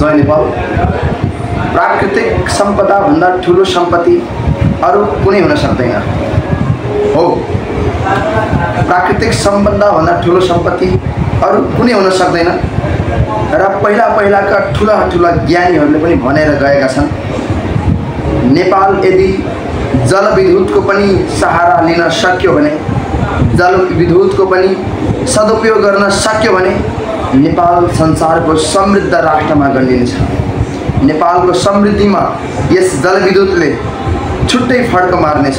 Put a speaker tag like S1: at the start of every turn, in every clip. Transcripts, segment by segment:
S1: जय नेपाल। प्राकृतिक सम्पदा भन्दा ठुलो सम्पत्ति अरु कुनै हुन सक्दैन हो। प्राकृतिक सम्पदा भन्दा ठुलो सम्पत्ति अरु कुनै हुन सक्दैन र पहिलाका ठुला ज्ञानीहरूले पनि भनेर गएका छन्। नेपाल यदि जलविद्युतको पनि सहारा लिन सक्यो भने, जलविद्युतको पनि सदुपयोग गर्न सक्यो भने नेपाल संसारको समृद्ध राष्ट्रमा गनिन्छ। नेपालको समृद्धिमा यस जलविद्युतले छुट्टै फड्को मार्नेछ।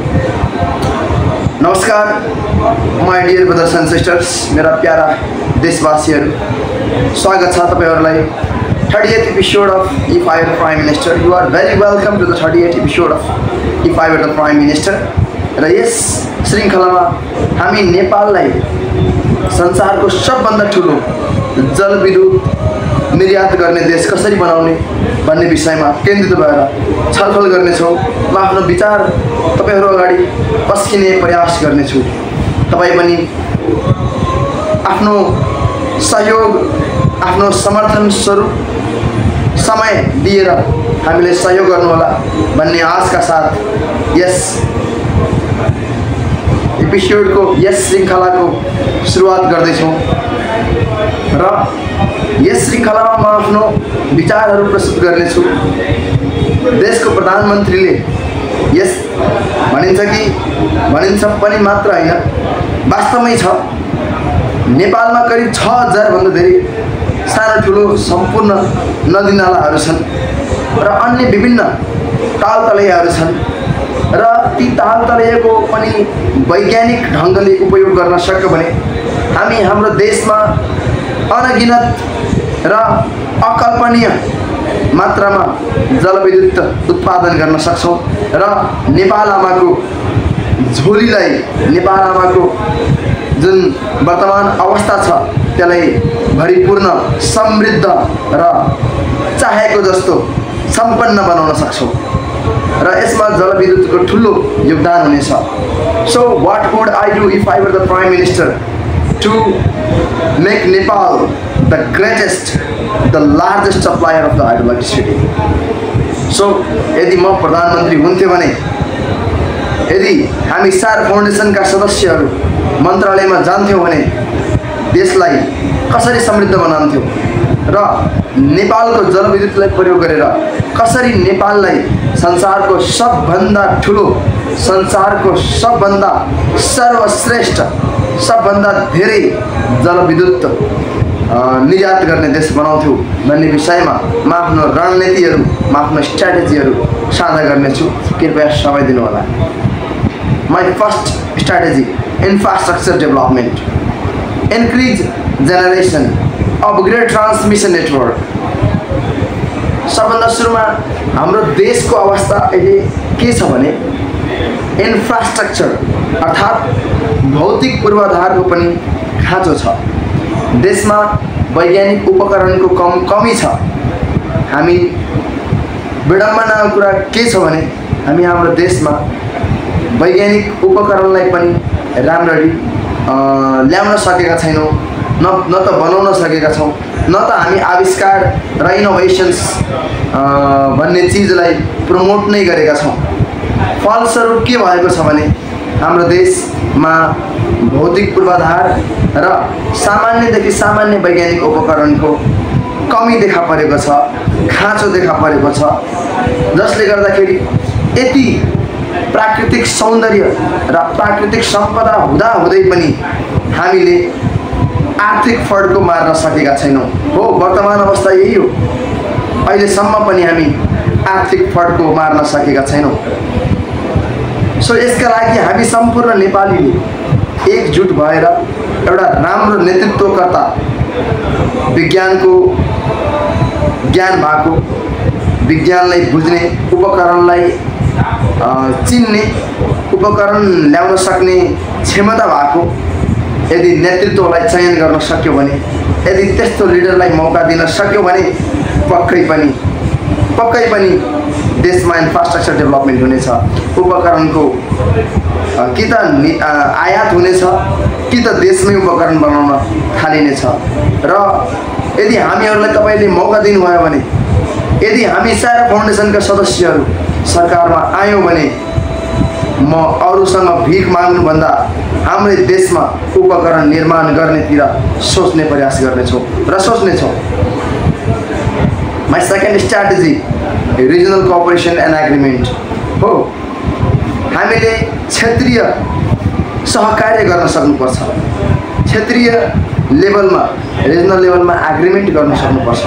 S1: नमस्कार my dear brothers and sisters, मेरा प्यारा देशवासीहरू, स्वागत छ तपाईहरुलाई 38th episode of If I Were the Prime Minister. You are very welcome to the 38th episode of If I Were the Prime Minister. र यस श्रृङ्खलामा हामी नेपाललाई संसारको सबभन्दा ठुलो जलविद्युत निर्यात गर्ने देश कसरी बनाउने भन्ने विषयमा केन्द्रित भएर छलफल गर्नेछौँ। म आफ्नो विचार तपाईहरु अगाडि पस्किने प्रयास गर्नेछु। तपाई पनि आफ्नो सहयोग, आफ्नो समर्थन स्वरूप समय दिएर हामीले सहयोग गर्नुहोला भन्ने आशका साथ यस एपिसोडको, यस श्रृङ्खलाको सुरुवात गर्दैछौँ। र यस श्रृङ्खलामा म आफ्नो विचारहरू प्रस्तुत गर्नेछु। देशको प्रधानमन्त्रीले यस भनिन्छ पनि मात्र होइन, वास्तवमै छ। नेपालमा करिब 6000 भन्दा धेरै सानो ठुलो सम्पूर्ण नदीनालाहरू छन् र अन्य विभिन्न तालतलैयाहरू छन् र ती तालतलैयाको पनि वैज्ञानिक ढङ्गले उपयोग गर्न सक्यो भने हामी हाम्रो देशमा अनगिनत र अकल्पनीय मात्रामा जलविद्युत उत्पादन गर्न सक्छौँ र नेपाल आमाको झोलीलाई, नेपाल आमाको जुन वर्तमान अवस्था छ त्यसलाई भरिपूर्ण, समृद्ध र चाहेको जस्तो सम्पन्न बनाउन सक्छौँ र यसमा जलविद्युतको ठुलो योगदान हुनेछ। So what would I do if I were the prime minister to make Nepal the greatest, the largest supplier of the hydroelectricity. So यदि म प्रधानमन्त्री हुन्थ्यो भने, यदि हामी सार फाउन्डेसनका सदस्यहरू मन्त्रालयमा जान्थ्यौँ भने देशलाई कसरी समृद्ध बनाउँथ्यौँ र नेपालको जलविद्युतलाई प्रयोग गरेर कसरी नेपाललाई संसारको सबभन्दा ठुलो, संसारको सबभन्दा सर्वश्रेष्ठ, सबभन्दा धेरै जलविद्युत निर्यात गर्ने देश बनाउँथ्यौँ भन्ने विषयमा म आफ्नो रणनीतिहरू, म आफ्नो स्ट्र्याटेजीहरू साझा गर्नेछु। कृपया समय दिनुहोला। My first strategy, infrastructure development, increase generation, upgrade transmission network। सबभन्दा सुरुमा हाम्रो देशको अवस्था अहिले के छ भने इन्फ्रास्ट्रक्चर अर्थात् भौतिक पूर्वाधारको पनि खाँचो छ। देशमा वैज्ञानिक उपकरणको कमी छ। हामी विडम्बनाको कुरा के छ भने हामी हाम्रो देशमा वैज्ञानिक उपकरणलाई पनि राम्ररी ल्याउन सकेका छैनौँ, न त बनाउन सकेका छौँ, न त हामी आविष्कार र इनोभेसन्स भन्ने चिजलाई प्रमोट नै गरेका छौँ। फलस्वरूप के भएको छ भने हाम्रो देशमा भौतिक पूर्वाधार र सामान्यदेखि सामान्य वैज्ञानिक उपकरणको कमी देखा परेको छ, खाँचो देखा परेको छ, जसले गर्दाखेरि यति प्राकृतिक सौन्दर्य र प्राकृतिक सम्पदा हुँदाहुँदै पनि हामीले आर्थिक फड्को मार्न सकेका छैनौँ। हो, वर्तमान अवस्था यही हो। अहिलेसम्म पनि हामी आर्थिक फड्को मार्न सकेका छैनौँ। सो यसका लागि हामी सम्पूर्ण नेपालीले एकजुट भएर एउटा राम्रो नेतृत्वकर्ता, विज्ञानको ज्ञान भएको, विज्ञानलाई बुझ्ने, उपकरणलाई चिन्ने, उपकरण ल्याउन सक्ने क्षमता भएको यदि नेतृत्वलाई चयन गर्न सक्यो भने, यदि त्यस्तो लिडरलाई मौका दिन सक्यो भने पक्कै पनि देशमा इन्फ्रास्ट्रक्चर डेभलपमेन्ट हुनेछ। उपकरणको कि त आयात हुनेछ कि त देशमै उपकरण बनाउन थालिनेछ र यदि हामीहरूलाई तपाईले मौका दिनुभयो भने, यदि हामी सारा फाउन्डेसनका सदस्यहरू सरकारमा आयौँ भने म अरूसँग भिख माग्नुभन्दा हाम्रै देशमा उपकरण निर्माण गर्नेतिर सोच्ने प्रयास गर्नेछौँ र सोच्नेछौँ। My second strategy regional cooperation and agreement हो। हामीले क्षेत्रीय सहकार्य गर्न सक्नुपर्छ। क्षेत्रीय लेभलमा, रिजनल लेभलमा एग्रिमेन्ट गर्न सक्नुपर्छ।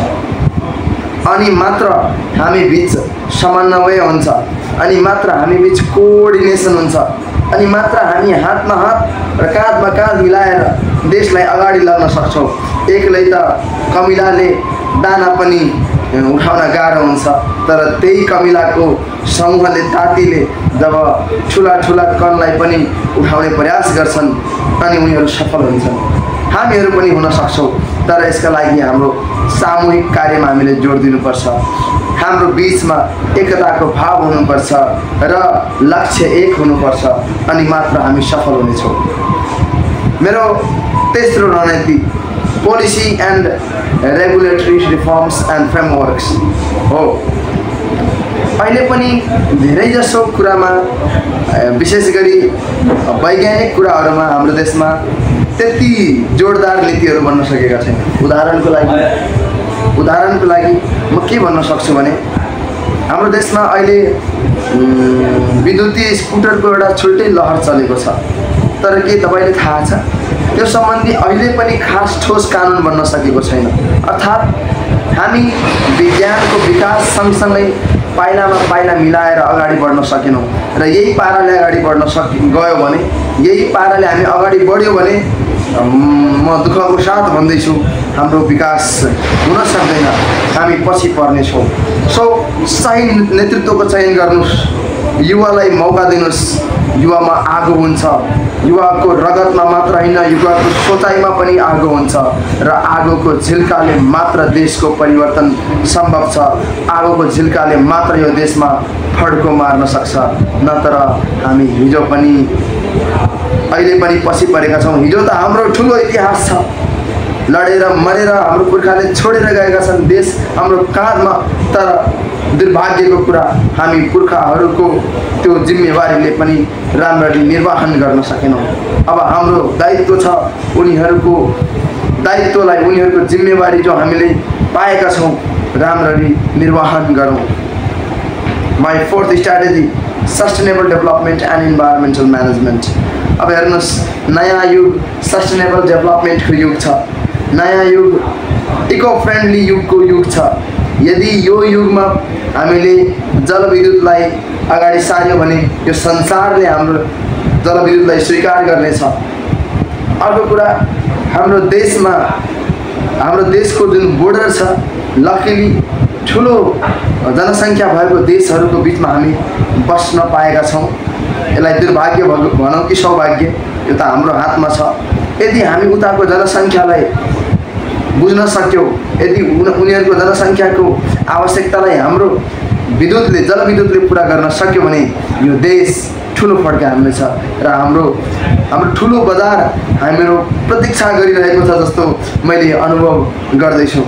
S1: अनि मात्र हामी बीच समन्वय हुन्छ, अनि मात्र हामी बीच कोअर्डिनेसन हुन्छ, अनि मात्र हामी हातमा हात र काँधमा काँध मिलाएर देशलाई अगाडि लग्न सक्छौँ। एक्लै त कमिलाले दाना पनि उठाउन गाह्रो हुन्छ, तर त्यही कमिलाको समूहले तातीले जब ठुला ठुला कणलाई पनि उठाउने प्रयास गर्छन् अनि उनीहरू सफल हुन्छन्। हामीहरू पनि हुन सक्छौँ, तर यसका लागि हाम्रो सामूहिक कार्यमा हामीले जोड दिनुपर्छ। हाम्रो बीचमा एकताको भाव हुनुपर्छ र लक्ष्य एक हुनुपर्छ, अनि मात्र हामी सफल हुनेछौँ। मेरो तेस्रो रणनीति policy and regulatory reforms and frameworks हो। अहिले पनि धेरैजसो कुरामा, विशेष गरी वैज्ञानिक कुराहरूमा हाम्रो देशमा त्यति जोडदार नीतिहरू बन्न सकेका छैन। उदाहरणको लागि म के भन्न सक्छु भने हाम्रो देशमा अहिले विद्युतीय स्कुटरको एउटा छुट्टै लहर चलेको छ, तर के तपाईले थाहा छ त्यो सम्बन्धी अहिले पनि खास ठोस कानुन बन्न सकेको छैन। अर्थात् हामी विज्ञानको विकास सँगसँगै पाइलामा पाइला मिलाएर अगाडि बढ्न सकेनौँ र यही पाराले अगाडि बढ्न गयो भने, यही पाराले हामी अगाडि बढ्यौँ भने म दुःखको साथ भन्दैछु हाम्रो विकास हुन सक्दैन, हामी पछि पर्नेछौँ। सो सही नेतृत्वको चयन गर्नुहोस्, युवालाई मौका दिनुहोस्। युवामा आगो हुन्छ, युवाको रगतमा मात्र होइन, युवाको सोचाइमा पनि आगो हुन्छ र आगोको झिल्काले मात्र देशको परिवर्तन सम्भव छ। आगोको झिल्काले मात्र यो देशमा फड्को मार्न सक्छ, नत्र हामी हिजो पनि अहिले पनि पछि परेका छौँ। हिजो त हाम्रो ठुलो इतिहास छ, लडेर मरेर हाम्रो पुर्खाले छोडेर गएका छन् देश हाम्रो काँधमा, तर दुर्भाग्यको कुरा हामी पुर्खाहरूको त्यो जिम्मेवारीले पनि राम्ररी निर्वाहन गर्न सकेनौँ। अब हाम्रो दायित्व छ उनीहरूको दायित्वलाई, उनीहरूको जिम्मेवारी जो हामीले पाएका छौँ राम्ररी निर्वाहन गरौँ। My fourth strategy sustainable development and environmental management. अब हेर्नुहोस्, नयाँ युग सस्टेनेबल डेभलपमेन्टको युग छ, नयाँ युग इको फ्रेन्डली युगको युग छ। यदि यो युगमा हामीले जलविद्युतलाई अगाडि सार्यौँ भने यो संसारले हाम्रो जलविद्युतलाई स्वीकार गर्नेछ। अर्को कुरा, हाम्रो देशमा, हाम्रो देशको जुन बोर्डर छ, लकिली ठुलो जनसङ्ख्या भएको देशहरूको बिचमा हामी बस्न पाएका छौँ। यसलाई दुर्भाग्य भनौँ कि सौभाग्य, यो त हाम्रो हातमा छ। यदि हामी उताको जनसङ्ख्यालाई बुझ्न सक्यौँ, यदि उनीहरूको जनसङ्ख्याको आवश्यकतालाई हाम्रो विद्युतले, जलविद्युतले पुरा गर्न सक्यो भने यो देश ठुलो फड्काउने छ र हाम्रो ठुलो बजार हाम्रो प्रतीक्षा गरिरहेको छ जस्तो मैले अनुभव गर्दैछु।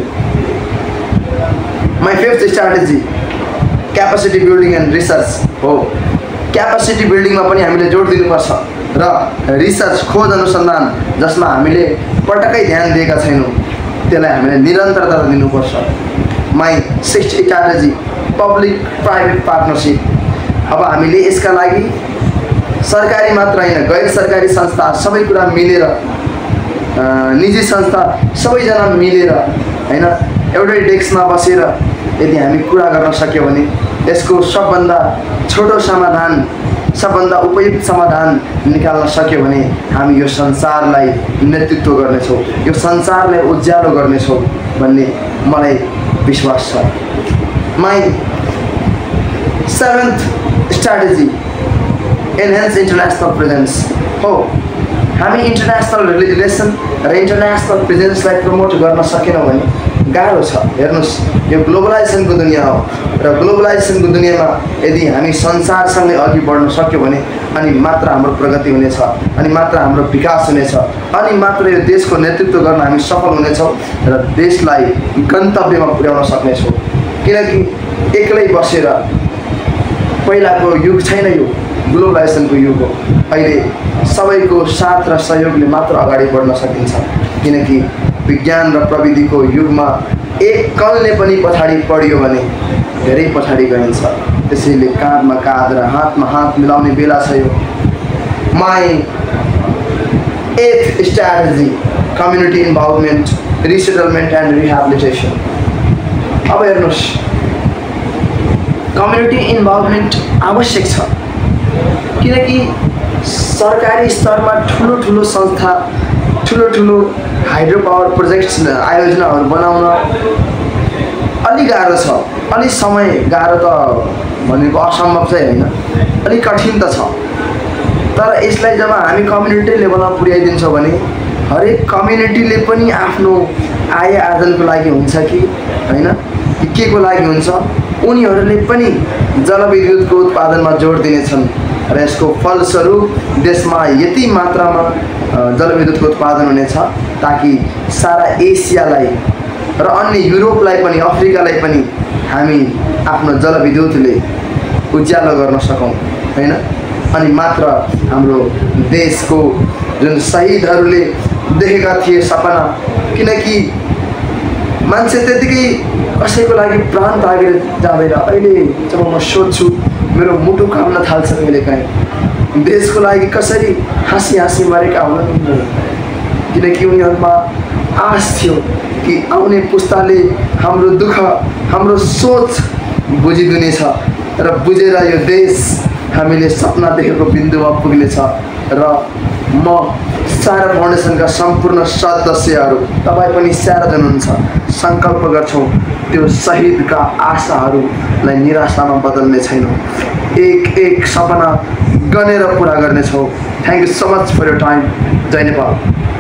S1: My fifth strategy capacity building and research हो। क्यापासिटी बिल्डिङमा पनि हामीले जोड दिनुपर्छ र रिसर्च, खोज अनुसन्धान जसमा हामीले पटक्कै ध्यान दिएका छैनौँ त्यसलाई हामीले निरन्तरता दिनुपर्छ। My sixth strategy public private partnership. अब हामीले यसका लागि सरकारी मात्र होइन, गैर सरकारी संस्था सबै कुरा मिलेर, निजी संस्था सबैजना मिलेर होइन, एउटै डेस्कमा बसेर यदि हामी कुरा गर्न सक्यौँ भने यसको सबभन्दा छोटो समाधान, सबभन्दा उपयुक्त समाधान निकाल्न सक्यो भने हामी यो संसारलाई नेतृत्व गर्नेछौँ, यो संसारलाई उज्यालो गर्नेछौँ भन्ने मलाई विश्वास छ। My seventh strategy enhance international presence हो। हामी इन्टरनेसनल रिलेसन र इन्टरनेसनल प्रेजेन्सलाई प्रमोट गर्न सकेनौँ भने गाह्रो छ। हेर्नुहोस्, यो ग्लोबलाइजेसनको दुनियाँ हो र ग्लोबलाइजेसनको दुनियाँमा यदि हामी संसारसँगै अघि बढ्न सक्यौँ भने अनि मात्र हाम्रो प्रगति हुनेछ, अनि मात्र हाम्रो विकास हुनेछ, अनि मात्र यो देशको नेतृत्व गर्न हामी सफल हुनेछौँ र देशलाई गन्तव्यमा पुर्याउन सक्नेछौँ। किनकि एक्लै बसेर पहिलाको युग छैन, यो ग्लोबलाइजेसनको युग हो। अहिले सबैको साथ र सहयोगले मात्र अगाडि बढ्न सकिन्छ। किनकि विज्ञान र प्रविधिको युगमा एक कणले पनि पछाडि पढ्यो भने धेरै पछाडि गइन्छ। त्यसैले काँधमा काँध र हातमा हात मिलाउने बेला छ यो। My 8th strategy, community involvement, resettlement and rehabilitation। अब हेर्नुहोस्, कम्युनिटी इन्भल्भमेन्ट आवश्यक छ। किनकि सरकारी स्तरमा ठुलो ठुलो संस्था, ठुलो ठुलो हाइड्रो पावर प्रोजेक्ट्स आयोजनाहरू बनाउन अलि गाह्रो छ। अलि समय गाह्रो त भनेको असम्भव चाहिँ होइन, अलिक कठिन त छ। तर यसलाई जब हामी कम्युनिटी लेभलमा पुर्याइदिन्छौँ भने हरेक कम्युनिटीले पनि आफ्नो आय आर्जनको लागि हुन्छ कि होइन, के को लागि हुन्छ, उनीहरूले पनि जलविद्युतको उत्पादनमा जोड दिनेछन् र यसको फलस्वरूप देशमा यति मात्रामा जलविद्युतको उत्पादन हुनेछ ताकि सारा एसियालाई र अन्य युरोपलाई पनि अफ्रिकालाई पनि हामी आफ्नो जलविद्युतले उज्यालो गर्न सकौँ हैन। अनि मात्र हाम्रो देशको जुन शहीदहरूले देखेका थिए सपना, किनकि मान्छे त्यतिकै कसैको लागि प्राण त्यागेर जाँदैन। अहिले जब म सोच्छु मेरो मुटु काम्न थाल्छ कहिलेकाहीँ, देशको लागि कसरी हाँसी हाँसी मरेका हुन्, किनकि उनीहरूमा आश थियो कि आउने पुस्ताले हाम्रो दुःख, हाम्रो सोच बुझिदिनेछ र बुझेर यो देश हामीले सपना देखेको बिन्दुमा पुग्नेछ। र म सारा फाउन्डेसनका सम्पूर्ण सदस्यहरू, तपाईँ पनि सारा हुनुहुन्छ, सङ्कल्प गर्छौँ त्यो शहीदका आशाहरूलाई निराशामा बदल्ने छैनौँ, एक एक सपना गनेर पुरा गर्नेछौँ। Thank you so much for your time. जय नेपाल।